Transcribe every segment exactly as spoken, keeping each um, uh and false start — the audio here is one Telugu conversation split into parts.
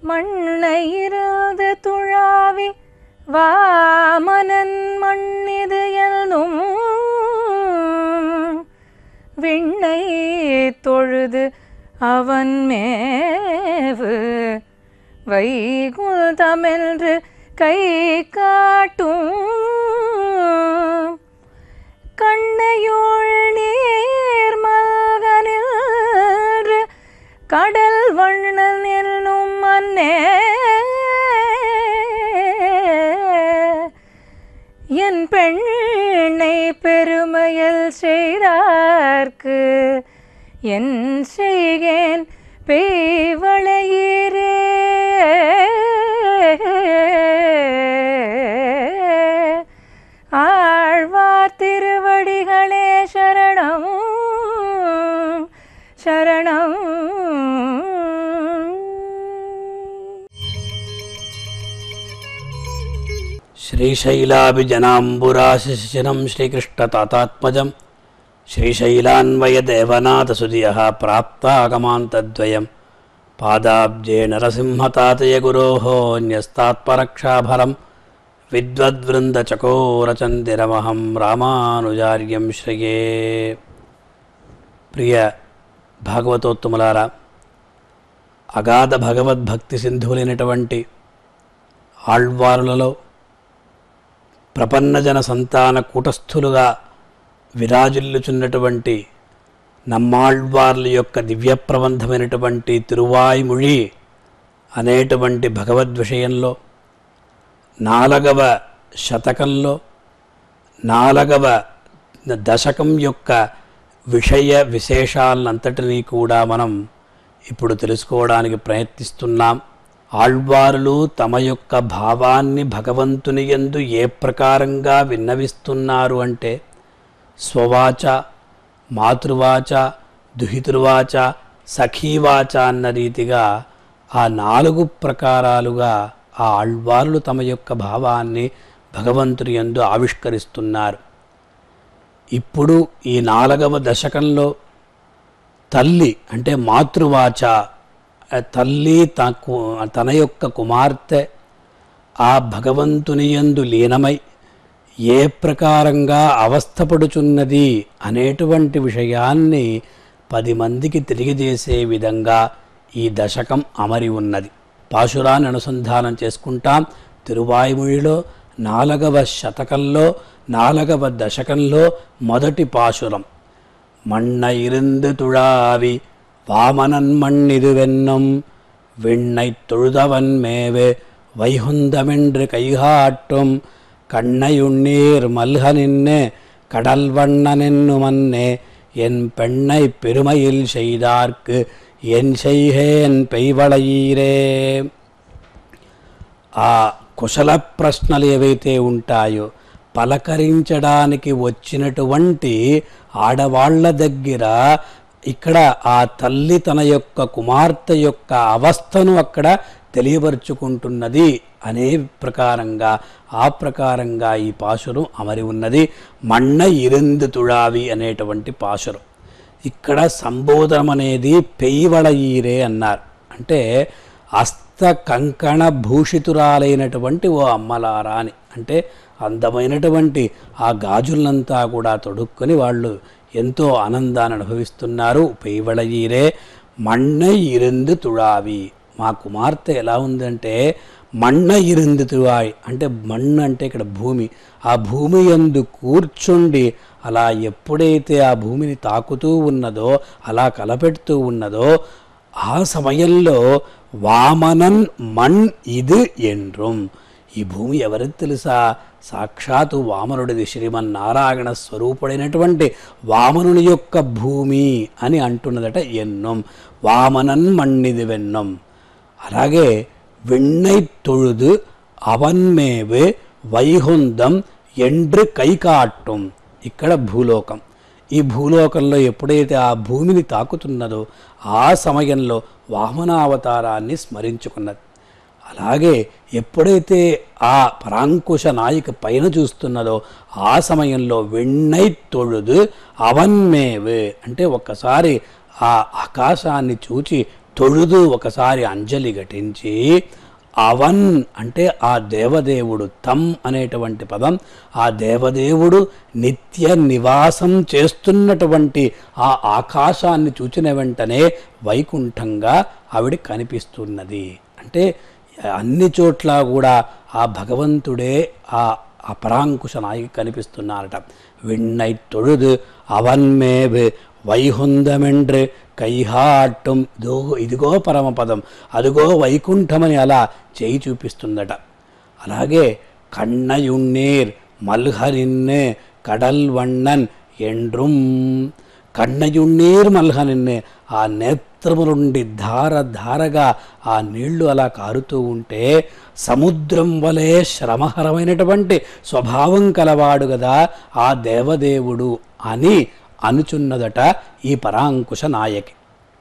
மண்ணையிருந்து துழாவி வாமனன் மண்ணிது எனும் விண்ணை தொழுது அவன் மேவு வைகுந்தமென்று கை காட்டும் கண்ணையுள் நீர் மல்கனில் கடல் வண்ணன் என்னும் மன்னே என் பெண்ணை பெருமையில் செய்தார்க்கு என் செய்கேன் பெய்வளையீரே. ஆழ்வார் திருவடிகளே சரணம் சரணம். శ్రీశైలాభిజనాంబురాశిశిరం శ్రీకృష్ణతాతాత్మజం శ్రీశైలాన్వయదేవనాథసుధియః ప్రాప్తాగమాంతద్వయం పాదాబ్జే నరసింహతాతయ గురోః న్యస్తాత్పరక్షాఫలం విద్వద్వృందచకోరచందిరమహం రామానుజార్యం శ్రయే. ప్రియ భాగవతోత్తములారా, అగాధ భగవద్భక్తి సింధువులైనటువంటి ఆళ్వారులలో ప్రపన్నజన సంతాన కూటస్థులుగా విరాజిల్లుచున్నటువంటి నమ్మాళ్వార్ల యొక్క దివ్య ప్రబంధమైనటువంటి తిరువాయిముళి అనేటువంటి భగవద్ విషయంలో నాలుగవ శతకంలో నాలుగవ దశకం యొక్క విషయ విశేషాలంతటినీ కూడా మనం ఇప్పుడు తెలుసుకోవడానికి ప్రయత్నిస్తున్నాం. ఆళ్వారులు తమ యొక్క భావాన్ని భగవంతుని యందు ఏ ప్రకారంగా విన్నవిస్తున్నారు అంటే స్వవాచ, మాతృవాచ, దుహితృవాచ, సఖీవాచ అన్న రీతిగా ఆ నాలుగు ప్రకారాలుగా ఆ ఆళ్వారులు తమ యొక్క భావాన్ని భగవంతుని యందు ఆవిష్కరిస్తున్నారు. ఇప్పుడు ఈ నాలుగవ దశకంలో తల్లి అంటే మాతృవాచ, తల్లి తన యొక్క కుమార్తె ఆ భగవంతుని యందు లీనమై ఏ ప్రకారంగా అవస్థపడుచున్నది అనేటువంటి విషయాన్ని పది మందికి తెలియజేసే విధంగా ఈ దశకం అమరి ఉన్నది. పాశురాన్ని అనుసంధానం చేసుకుంటాం. తిరువాయిముళిలో నాలుగవ శతకంలో నాలుగవ దశకంలో మొదటి పాశురం. మన్న ఇருந்து తుళావి వామనన్ మణ్ణిదు వెన్నం విண்ணై தொழுதவன் மேவே வைகுந்தமென்று கைகாட்டும் கண்ணையுண்ணீர் மல்க நின்னே கடல் வண்ணனென்னு மன்னே என் பெண்ணை பெருமையில் செய்தார்க்கு ఎన్ చేయహేన్ పెయ్వళయీరే. ఆ కుశల ప్రశ్నలు ఏవైతే ఉంటాయో పలకరించడానికి వచ్చినటువంటి ఆడవాళ్ల దగ్గర ఇక్కడ ఆ తల్లి తన యొక్క కుమార్తె యొక్క అవస్థను అక్కడ తెలియపరుచుకుంటున్నది అనే ప్రకారంగా ఆ ప్రకారంగా ఈ పాశురం అమరి ఉన్నది. మన్న ఇరిందు తుళావి అనేటువంటి పాశురం. ఇక్కడ సంబోధనం అనేది పెయ్వళయీరే అన్నారు. అంటే అస్త కంకణ భూషితురాలైనటువంటి ఓ అమ్మలారా అని. అంటే అందమైనటువంటి ఆ గాజులంతా కూడా తొడుక్కొని వాళ్ళు ఎంతో ఆనందాన్ని అనుభవిస్తున్నారు. పెయ్వళయీరే మన్న ఇరిందు తుళావి. మా కుమార్తె ఎలా ఉందంటే మన్న ఇరిందు తుళాయి అంటే మన్ను అంటే ఇక్కడ భూమి. ఆ భూమి యందు కూర్చుండి అలా ఎప్పుడైతే ఆ భూమిని తాకుతూ ఉన్నదో అలా కలపెడుతూ ఉన్నదో ఆ సమయంలో వామనన్ మణ్ ఇది ఎండ్రం. ఈ భూమి ఎవరికి తెలుసా? సాక్షాత్తు వామనుడిది, శ్రీమన్నారాయణ స్వరూపుడైనటువంటి వామనుని యొక్క భూమి అని అంటున్నదట. ఎన్నం వామనన్ మణ్ణిది వెన్నం. అలాగే వెన్నై తొழுது అవన్మేవే వైహుందం ఎండ్రు కైకాట్టం. ఇక్కడ భూలోకం. ఈ భూలోకంలో ఎప్పుడైతే ఆ భూమిని తాకుతున్నదో ఆ సమయంలో వామనావతారాన్ని స్మరించుకున్నది. అలాగే ఎప్పుడైతే ఆ పరాంకుశ నాయిక పైన చూస్తున్నదో ఆ సమయంలో వెన్నై తొழுது అవన్మేవే అంటే ఒక్కసారి ఆ ఆకాశాన్ని చూచి తొழுదు ఒకసారి అంజలి ఘటించి అవన్ అంటే ఆ దేవదేవుడు, తం అనేటువంటి పదం ఆ దేవదేవుడు నిత్య నివాసం చేస్తున్నటువంటి ఆ ఆకాశాన్ని చూచిన వెంటనే వైకుంఠంగా ఆవిడ కనిపిస్తున్నది. అంటే అన్ని చోట్ల కూడా ఆ భగవంతుడే ఆ అపరాంకుశ నాయకి కనిపిస్తున్నారట. విண்ணై తొழுது అవన్మేవ్ వైహుందమెండ్రు కైహాట్టం, ఇదో ఇదిగో పరమపదం, అదిగో వైకుంఠమని అలా చేయి చూపిస్తుందట. అలాగే కన్నయున్నీర్ మల్హరిన్నే కడల్ వಣ್ಣన్ ఎండ్రుం, కన్నయున్నీర్ మల్హరిన్నే ఆ నేత్రము నుండి ధార ధారగా ఆ నీళ్లు అలా కారుతూ ఉంటే సముద్రం వలె శ్రమహరమైనటువంటి స్వభావం కలవాడు కదా ఆ దేవదేవుడు అని అనుచున్నదట ఈ పరాంకుశ నాయకి.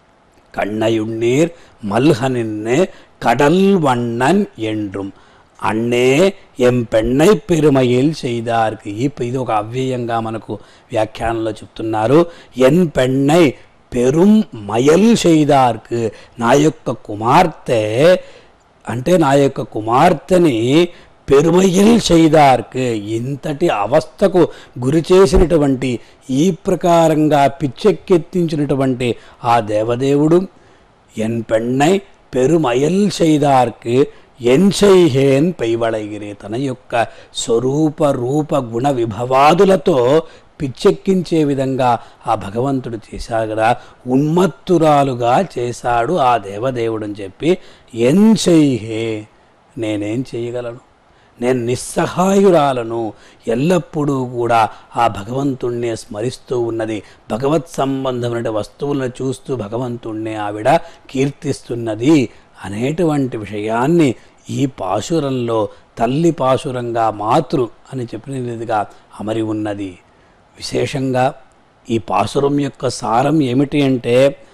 కన్నయున్నీర్ మల్హనిన్నే కడల్ వണ്ണన్ ఎండ్రుం అన్నే ఎం పెన్నై పెరుమయిల్ చేయదార్కి. ఈ ఇది ఒక అవ్యయంగా మనకు వ్యాఖ్యానంలో చెప్తున్నారు. ఎన్ పెన్నై పెరుం మయల్ చేయదార్కు, నా యొక్క కుమార్తె అంటే నా యొక్క కుమార్తెని పెరుమయిల్ చేయదార్కు, ఇంతటి అవస్థకు గురి చేసినటువంటి ఈ ప్రకారంగా పిచ్చెక్కెత్తించినటువంటి ఆ దేవదేవుడు ఎన్ పెన్నై పెరుమయల్ చేయదార్కు ఎన్ చేయహేన్ పైవళగిరి, తన యొక్క స్వరూప రూప గుణ విభవాదులతో పిచ్చెక్కించే విధంగా ఆ భగవంతుడు చేశాడు కదా, ఉన్మత్తురాలుగా చేశాడు ఆ దేవదేవుడు అని చెప్పి ఎన్ చేయహే, నేనేం చేయగలను, నేను నిస్సహాయురాలను, ఎల్లప్పుడూ కూడా ఆ భగవంతుణ్ణే స్మరిస్తూ ఉన్నది, భగవత్ సంబంధమైన వస్తువులను చూస్తూ భగవంతుణ్ణే ఆవిడ కీర్తిస్తున్నది అనేటువంటి విషయాన్ని ఈ పాశురంలో తల్లి పాశురంగా మాతృ అని చెప్పినదిగా అమరి ఉన్నది. విశేషంగా ఈ పాశురం యొక్క సారం ఏమిటి అంటే,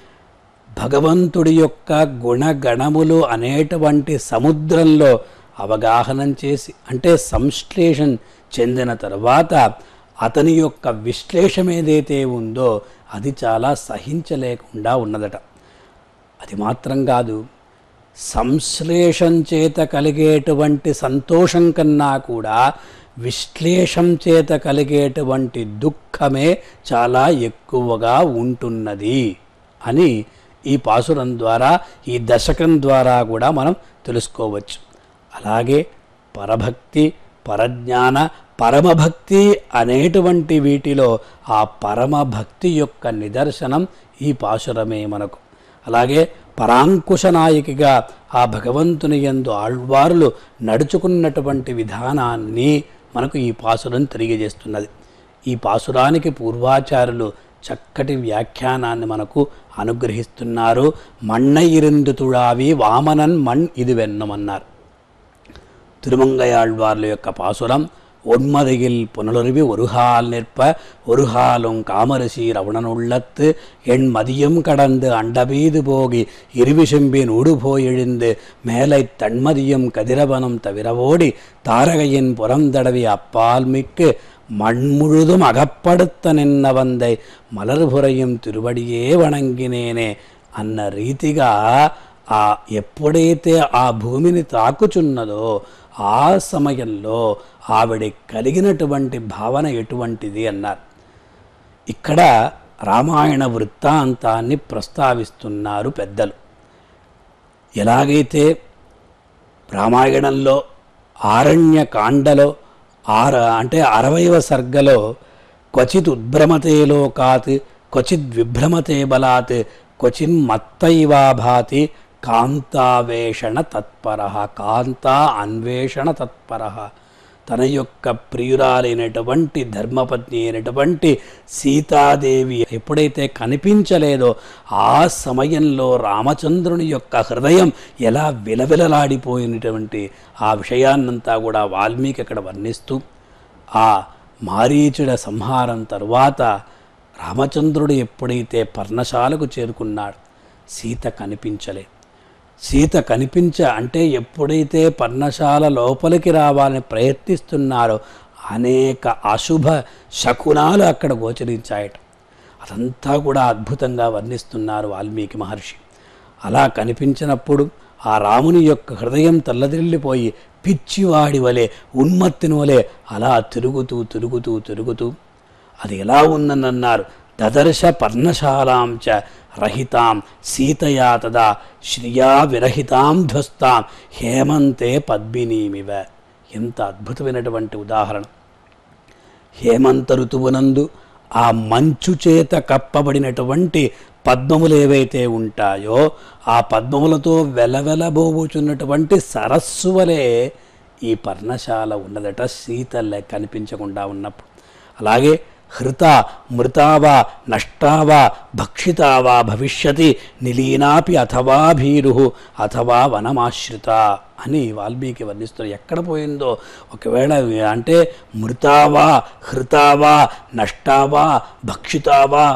భగవంతుడి యొక్క గుణగణములు అనేటువంటి సముద్రంలో అవగాహనం చేసి అంటే సంశ్లేషణ చెందిన తర్వాత అతని యొక్క విశ్లేషం ఏదైతే ఉందో అది చాలా సహించలేకుండా ఉన్నదట. అది మాత్రం కాదు, సంశ్లేషం చేత కలిగేటువంటి సంతోషం కన్నా కూడా విశ్లేషం చేత కలిగేటువంటి దుఃఖమే చాలా ఎక్కువగా ఉంటున్నది అని ఈ పాసురం ద్వారా ఈ దశకం ద్వారా కూడా మనం తెలుసుకోవచ్చు. అలాగే పరభక్తి, పరజ్ఞాన, పరమభక్తి అనేటువంటి వీటిలో ఆ పరమభక్తి యొక్క నిదర్శనం ఈ పాశురమే మనకు. అలాగే పరాంకుశ నాయకిగా ఆ భగవంతుని యందు ఆళ్వారులు నడుచుకున్నటువంటి విధానాన్ని మనకు ఈ పాసురం తెలియజేస్తున్నది. ఈ పాసురానికి పూర్వాచారులు చక్కటి వ్యాఖ్యానాన్ని మనకు అనుగ్రహిస్తున్నారు. మണ്ണ ఇరిందుతుడావి వామనన్ మణ్ ఇది వెన్నమన్నారు. తిరుమంగయాళ్వార్ల యొక్క పాసురం ஒன்மதையில் புனலுருவி ஒருகால் நிற்ப ஒருகாலும் காமரிசி ரவணனுள்ளத்து என் மதியம் கடந்து அண்டபீது போகி இருவிசெம்பின் உடுபோய் எழுந்து மேலை தன்மதியம் கதிரவனம் தவிரவோடி தாரகையின் புறந்தடவி அப்பால் மிக்கு மண்முழுதும் அகப்படுத்த நின்ன வந்தை మలర్పురయం తిరువడియే వణంగినేనే అన్న రీతిగా ఆ ఎప్పుడైతే ఆ భూమిని తాకుచున్నదో ఆ సమయంలో ఆవిడ కలిగినటువంటి భావన ఎటువంటిది అన్నారు. ఇక్కడ రామాయణ వృత్తాంతాన్ని ప్రస్తావిస్తున్నారు పెద్దలు. ఎలాగైతే రామాయణంలో ఆరణ్యకాండలో ఆర అంటే అరవైవ సర్గలో క్వచిత్ ఉద్భ్రమతే లోకాత్ క్వచిద్ విభ్రమతే బలాత్ క్వచిన్ మత్తైవా భాతి కాంతావేషణ తత్పర, కాంతా అన్వేషణ తత్పర, తన యొక్క ప్రియురాలైనటువంటి ధర్మపత్ని అయినటువంటి సీతాదేవి ఎప్పుడైతే కనిపించలేదో ఆ సమయంలో రామచంద్రుని యొక్క హృదయం ఎలా విలవిలలాడిపోయినటువంటి ఆ విషయాన్నంతా కూడా వాల్మీకి అక్కడ వర్ణిస్తూ, ఆ మారీచుడ సంహారం తరువాత రామచంద్రుడు ఎప్పుడైతే పర్ణశాలకు చేరుకున్నాడు సీత కనిపించలే. సీత కనిపించ అంటే ఎప్పుడైతే పర్ణశాల లోపలికి రావాలని ప్రయత్నిస్తున్నారో అనేక అశుభ శకునాలు అక్కడ గోచరించాయట. అదంతా కూడా అద్భుతంగా వర్ణిస్తున్నారు వాల్మీకి మహర్షి. అలా కనిపించినప్పుడు ఆ రాముని యొక్క హృదయం తల్లదిల్లిపోయి పిచ్చివాడి వలె ఉన్మత్తిని వలె అలా తిరుగుతూ తిరుగుతూ తిరుగుతూ అది ఎలా ఉందని అన్నారు. దదర్శ పర్ణశాలాం చ రహితాం సీతయా తదా శ్రియా విరహితాం ధ్వస్తాం హేమంతే పద్మినీమివ. ఎంత అద్భుతమైనటువంటి ఉదాహరణ. హేమంత ఋతువునందు ఆ మంచు చేత కప్పబడినటువంటి పద్మములు ఏవైతే ఉంటాయో ఆ పద్మములతో వెలవెలబోచున్నటువంటి సరస్సు వలె ఈ పర్ణశాల ఉన్నదట సీతలే కనిపించకుండా ఉన్నప్పుడు. అలాగే హృత మృతావా నష్టావా భక్షితావా భవిష్యతి నిలీనాపి అథవా భీరు అథవా వనమాశ్రిత అని వాల్మీకి వర్ణిస్తారు. ఎక్కడ పోయిందో ఒకవేళ అంటే మృతావా హృతావా నష్టావా భక్షితావా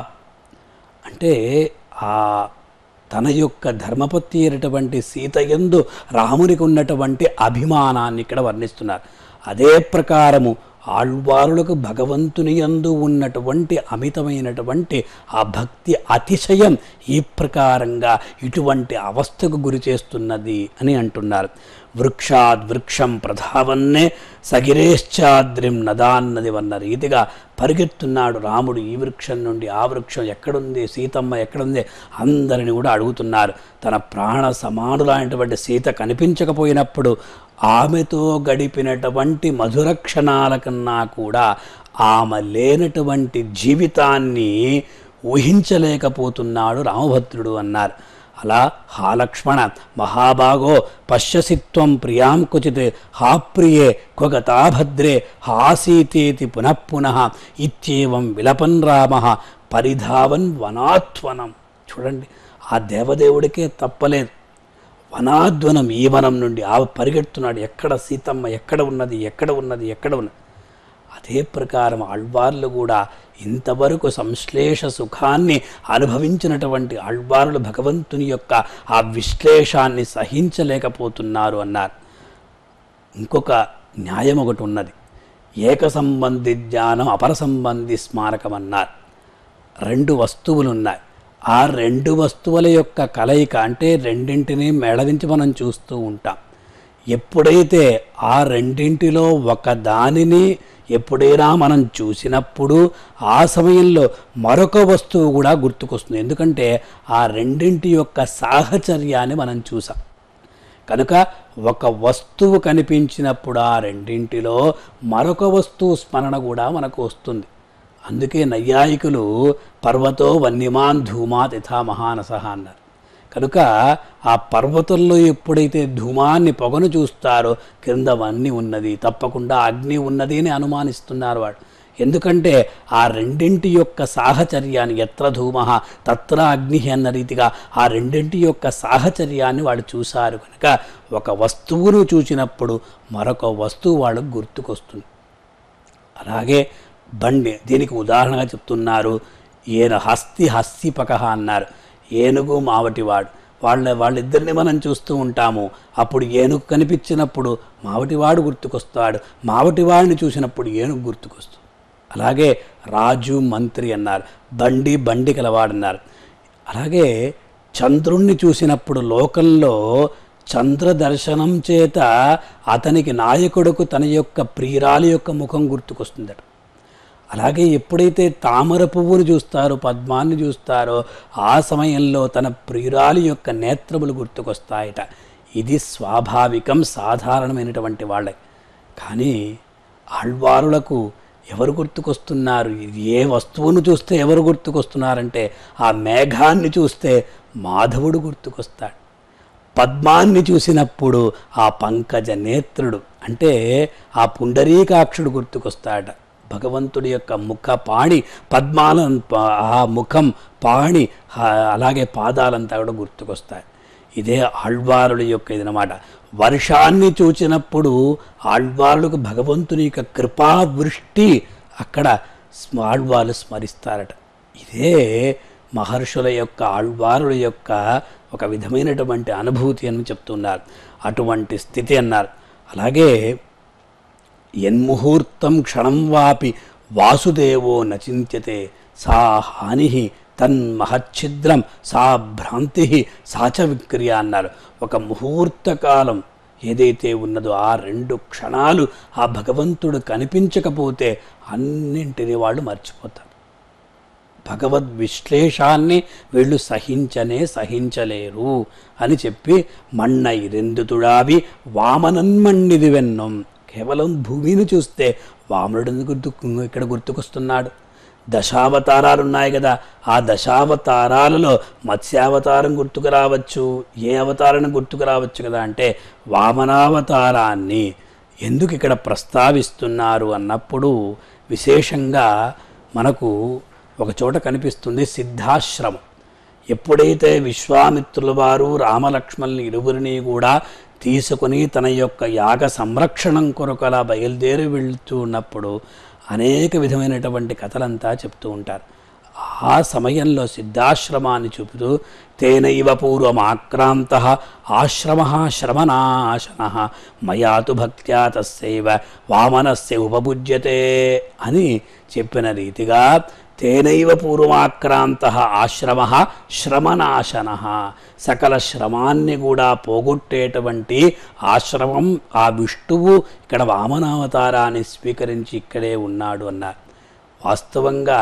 అంటే ఆ తన యొక్క ధర్మపత్ని అయినటువంటి సీతయందు రామునికి ఉన్నటువంటి అభిమానాన్ని ఇక్కడ వర్ణిస్తున్నారు. అదే ప్రకారము ఆళ్వారులకు భగవంతుని యందు ఉన్నటువంటి అమితమైనటువంటి ఆ భక్తి అతిశయం ఈ ప్రకారంగా ఇటువంటి అవస్థకు గురి చేస్తున్నది అని అంటున్నారు. వృక్షాద్ వృక్షం ప్రధావన్నే సగిరేశ్చాద్రిం నదాన్నది అన్న రీతిగా పరిగెత్తున్నాడు రాముడు. ఈ వృక్షం నుండి ఆ వృక్షం ఎక్కడుంది, సీతమ్మ ఎక్కడుంది అందరిని కూడా అడుగుతున్నారు. తన ప్రాణ సమానులైనటువంటి సీత కనిపించకపోయినప్పుడు ఆమెతో గడిపినటువంటి మధుర క్షణాల కన్నా కూడా ఆమె లేనటువంటి జీవితాన్ని ఊహించలేకపోతున్నాడు రామభద్రుడు అన్నారు. అలా హా లక్ష్మణ మహాభాగో పశ్యసిత్వం ప్రియాం క్వచిత్ హా ప్రియే క్వగతా భద్రే హాసీతేతి పునఃపునః ఇత్యేవం విలపన్ రామ పరిధావన్ వనాత్వనం. చూడండి, ఆ దేవదేవుడికే తప్పలేదు. వనాద్వనం, ఈ వనం నుండి ఆ పరిగెడుతున్నాడు. ఎక్కడ సీతమ్మ ఎక్కడ ఉన్నది ఎక్కడ ఉన్నది ఎక్కడ ఉన్నది అదే ప్రకారం ఆళ్వార్లు కూడా ఇంతవరకు సంశ్లేష సుఖాన్ని అనుభవించినటువంటి ఆళ్వార్లు భగవంతుని యొక్క ఆ విశ్లేషాన్ని సహించలేకపోతున్నారు అన్నారు. ఇంకొక న్యాయం ఒకటి ఉన్నది. ఏక సంబంధి జ్ఞానం అపర సంబంధి స్మారకం అన్నారు. రెండు వస్తువులు ఉన్నాయి. ఆ రెండు వస్తువుల యొక్క కలయిక అంటే రెండింటినీ మేళవించి మనం చూస్తూ ఉంటాం. ఎప్పుడైతే ఆ రెండింటిలో ఒక దానిని ఎప్పుడైనా మనం చూసినప్పుడు ఆ సమయంలో మరొక వస్తువు కూడా గుర్తుకొస్తుంది. ఎందుకంటే ఆ రెండింటి యొక్క సాహచర్యాన్ని మనం చూసాం కనుక ఒక వస్తువు కనిపించినప్పుడు ఆ రెండింటిలో మరొక వస్తువు స్మరణ కూడా మనకు వస్తుంది. అందుకే నైయాయికులు పర్వతో వన్యమాన్ ధూమాత్ యథా మహానసః అన్నారు. కనుక ఆ పర్వతంలో ఎప్పుడైతే ధూమాన్ని పొగను చూస్తారో క్రింద వన్ని ఉన్నది, తప్పకుండా అగ్ని ఉన్నది అని అనుమానిస్తున్నారు వాడు. ఎందుకంటే ఆ రెండింటి యొక్క సాహచర్యాన్ని ఎత్ర ధూమః తత్ర అగ్ని అన్న రీతిగా ఆ రెండింటి యొక్క సాహచర్యాన్ని వాడు చూశారు. కనుక ఒక వస్తువును చూసినప్పుడు మరొక వస్తువు వాళ్ళకు గుర్తుకొస్తుంది. అలాగే బండి, దీనికి ఉదాహరణగా చెప్తున్నారు. ఏన హస్తి హస్తిపకః అన్నారు. ఏనుగు మావటివాడు, వాళ్ళ వాళ్ళిద్దరిని మనం చూస్తూ ఉంటాము. అప్పుడు ఏనుగు కనిపించినప్పుడు మావటివాడు గుర్తుకొస్తాడు, మావటివాడిని చూసినప్పుడు ఏనుగు గుర్తుకొస్తుంది. అలాగే రాజు మంత్రి అన్నారు, బండి బండి కలవాడన్నారు. అలాగే చంద్రుణ్ణి చూసినప్పుడు లోకంలో చంద్ర దర్శనం చేత అతనికి నాయకుడుకు తన యొక్క ప్రియురాలి యొక్క ముఖం గుర్తుకొస్తుందట. అలాగే ఎప్పుడైతే తామర పువ్వును చూస్తారో, పద్మాన్ని చూస్తారో ఆ సమయంలో తన ప్రియురాలి యొక్క నేత్రములు గుర్తుకొస్తాయట. ఇది స్వాభావికం, సాధారణమైనటువంటి వాళ్ళే. కానీ ఆళ్వారులకు ఎవరు గుర్తుకొస్తున్నారు? ఏ వస్తువును చూస్తే ఎవరు గుర్తుకొస్తున్నారంటే ఆ మేఘాన్ని చూస్తే మాధవుడు గుర్తుకొస్తాడు. పద్మాన్ని చూసినప్పుడు ఆ పంకజ నేత్రుడు అంటే ఆ పుండరీకాక్షుడు గుర్తుకొస్తాడట. భగవంతుడి యొక్క ముఖ పాణి పద్మాల ఆ ముఖం పాణి అలాగే పాదాలంతా కూడా గుర్తుకొస్తాయి. ఇదే ఆళ్వారుల యొక్క ఇదనమాట. వర్షాన్ని చూచినప్పుడు ఆళ్వారులకు భగవంతుని యొక్క కృపావృష్టి అక్కడ ఆళ్వార్లు స్మరిస్తారట. ఇదే మహర్షుల యొక్క ఆళ్వారుల యొక్క ఒక విధమైనటువంటి అనుభూతి అని చెప్తున్నారు. అటువంటి స్థితి అన్నారు. అలాగే యన్ముహూర్తం క్షణం వాపి వాసుదేవో నచింత్యతే సా హాని తన్మహచ్ఛిద్రం సా భ్రాంతి సాచ విక్రియ అన్నారు. ఒక ముహూర్త కాలం ఏదైతే ఉన్నదో ఆ రెండు క్షణాలు ఆ భగవంతుడు కనిపించకపోతే అన్నింటినీ వాళ్ళు మర్చిపోతారు. భగవద్ విశ్లేషాన్ని వీళ్ళు సహించనే సహించలేరు అని చెప్పి మన్న ఇరెందుతుడావి వామనన్మణ్ణిది వెన్నం. కేవలం భూమిని చూస్తే వామనుడు గుర్తు ఇక్కడ గుర్తుకొస్తున్నాడు. దశావతారాలు ఉన్నాయి కదా, ఆ దశావతారాలలో మత్స్యావతారం గుర్తుకు రావచ్చు, ఏ అవతారం గుర్తుకు రావచ్చు కదా అంటే వామనావతారాన్ని ఎందుకు ఇక్కడ ప్రస్తావిస్తున్నారు అన్నప్పుడు విశేషంగా మనకు ఒక చోట కనిపిస్తుంది సిద్ధాశ్రమం. ఎప్పుడైతే విశ్వామిత్రుల వారు రామలక్ష్మణుని ఇరువురిని కూడా తీసుకుని తన యొక్క యాగ సంరక్షణం కొరకు అలా బయలుదేరి వెళ్తూ ఉన్నప్పుడు అనేక విధమైనటువంటి కథలంతా చెప్తూ ఉంటారు. ఆ సమయంలో సిద్ధాశ్రమాన్ని చూపుతూ తేనైవ పూర్వమాక్రాంత ఆశ్రమ శ్రమనాశన మయాతు భక్త్యా తస్యైవ వామనస్య ఉపభుజ్యతే అని చెప్పిన రీతిగా తేనైవ పూర్వమాక్రాంత ఆశ్రమ శ్రమనాశన, సకల శ్రమాన్ని కూడా పోగొట్టేటువంటి ఆశ్రమం ఆ విష్ణువు ఇక్కడ వామనావతారాన్ని స్వీకరించి ఇక్కడే ఉన్నాడు అన్నారు. వాస్తవంగా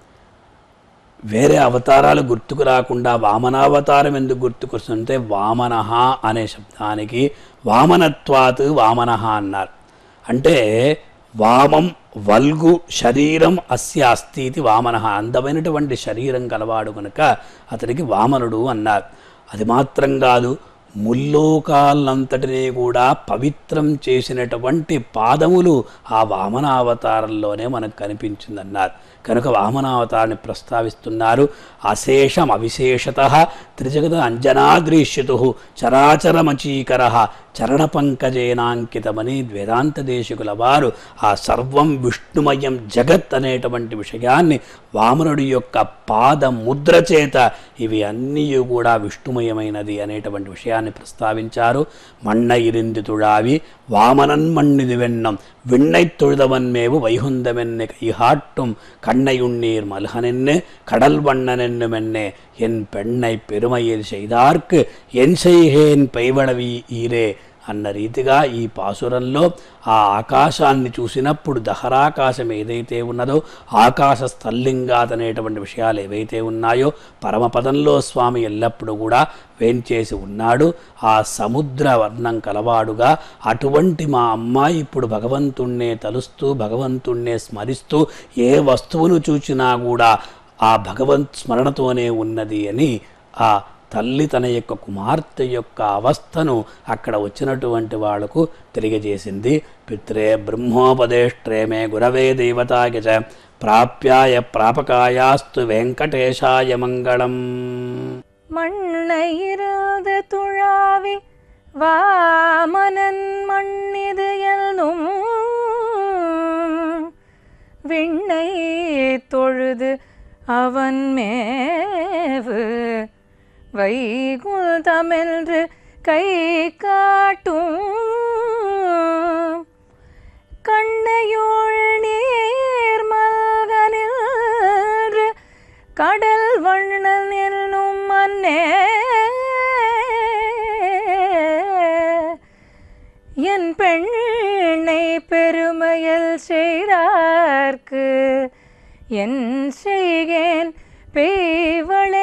వేరే అవతారాలు గుర్తుకు రాకుండా వామనావతారం ఎందుకు గుర్తుకొస్తుంటే వామనః అనే శబ్దానికి వామనత్వాత్ వామనః అన్నారు. అంటే వామం వల్గు శరీరం అస్య అస్తి ఇది వామనః, అందమైనటువంటి శరీరం కలవాడు కనుక అతనికి వామనుడు అన్నారు. అది మాత్రం కాదు, ముల్లోకాలంతటినీ కూడా పవిత్రం చేసినటువంటి పాదములు ఆ వామనావతారంలోనే మనకు కనిపించిందన్నారు. కనుక వామనావతారాన్ని ప్రస్తావిస్తున్నారు. అశేషం అవిశేషత త్రిజగత అంజనాద్రీష్యతు చరాచరమచీకర చరణ పంకజేనాంకితమని వేదాంత దేశికుల వారు ఆ సర్వం విష్ణుమయం జగత్ అనేటువంటి విషయాన్ని వామనుడి యొక్క పాద ముద్ర చేత ఇవి అన్నీ కూడా విష్ణుమయమైనది అనేటువంటి విషయాన్ని ప్రస్తావించారు. మన్న ఇరిందితుడావి వామనన్మణ్ణిది వెన్నం విண்ணై తొழுதவன்மேவு வைகுந்தமென்னை கைகாட்டும் கண்ணையுண்ணீர் மல்கனென்னு கடல் வண்ணனென்னுமென்னே என் பெண்ணை பெருமையில் செய்தார்க்கு என் செய்கேன் పైవడవి ఈరే అన్న రీతిగా ఈ పాసురంలో ఆ ఆకాశాన్ని చూసినప్పుడు దహరాకాశం ఏదైతే ఉన్నదో ఆకాశ స్థల్లింగాత్ అనేటువంటి విషయాలు ఏవైతే ఉన్నాయో పరమపదంలో స్వామి ఎల్లప్పుడూ కూడా వేంచేసి ఉన్నాడు. ఆ సముద్ర వర్ణం కలవాడుగా అటువంటి మా అమ్మాయి ఇప్పుడు భగవంతుణ్ణే తలుస్తూ భగవంతుణ్ణే స్మరిస్తూ ఏ వస్తువును చూచినా కూడా ఆ భగవంత్ స్మరణతోనే ఉన్నది అని ఆ తల్లి తన యొక్క కుమార్తె యొక్క అవస్థను అక్కడ వచ్చినటువంటి వాళ్లకు తెలియజేసింది. పిత్రే బ్రహ్మోపదేష్ట్రే మే గురవే దేవతాయ చ ప్రాప్యాయ ప్రాపకాయాస్తు వెంకటేశాయ మంగళం. மண்ணையிருந்து துழாவி வாமனன் மண்ணிது எல்லும் விண்ணை தொழுது அவன் மேவு வைகுந்தமென்று கை காட்டும் கண்ணையுள் நீர் மல்கனின்று கடல் வண்ணன் என்னும் மன்னே என் பெண்ணை பெருமையில் செய்தார்க்கு என் செய்கேன் பேய்வளே